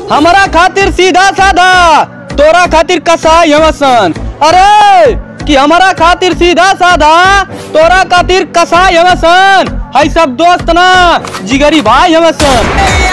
हमारा खातिर सीधा साधा, तोरा खातिर कसाई हमसन। अरे कि हमारा खातिर सीधा साधा, तोरा खातिर कसाई हमसन। है सब दोस्त ना, जिगरी भाई हमसन।